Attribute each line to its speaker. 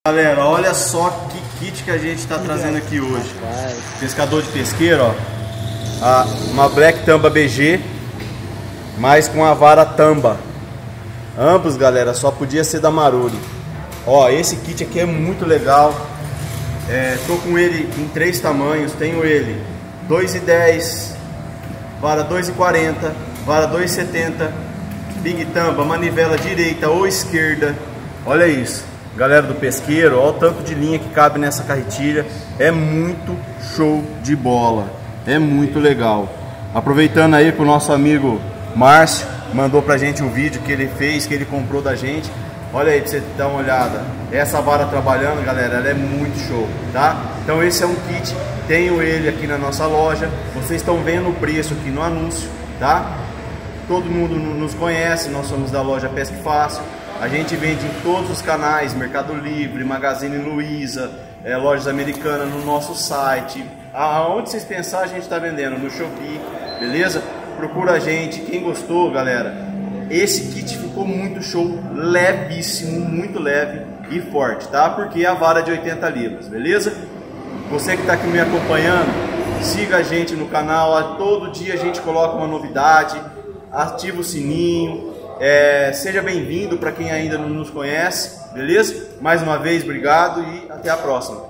Speaker 1: Galera, olha só que kit que a gente está trazendo aqui hoje. Pescador de pesqueiro, ó. Uma Black Tamba BG, mas com a vara Tamba. Ambos, galera, só podia ser da Maruri. Ó, esse kit aqui é muito legal. Tô com ele em 3 tamanhos. Tenho ele 2,10, vara 2,40, vara 2,70, Big Tamba, manivela direita ou esquerda. Olha isso, galera do pesqueiro, olha o tanto de linha que cabe nessa carretilha. É muito show de bola, é muito legal. Aproveitando aí que o nosso amigo Márcio mandou pra gente um vídeo que ele fez, que ele comprou da gente. Olha aí pra você dar uma olhada. Essa vara trabalhando, galera, ela é muito show, tá? Então esse é um kit, tenho ele aqui na nossa loja. Vocês estão vendo o preço aqui no anúncio, tá? Todo mundo nos conhece, nós somos da loja Pesque Fácil. A gente vende em todos os canais, Mercado Livre, Magazine Luiza, lojas americanas, no nosso site. Aonde vocês pensar, a gente está vendendo, no Shopee, beleza? Procura a gente. Quem gostou, galera, esse kit ficou muito show, levíssimo, muito leve e forte, tá? Porque é a vara de 80 libras, beleza? Você que está aqui me acompanhando, siga a gente no canal, todo dia a gente coloca uma novidade, ativa o sininho, seja bem-vindo para quem ainda não nos conhece, beleza? Mais uma vez, obrigado e até a próxima.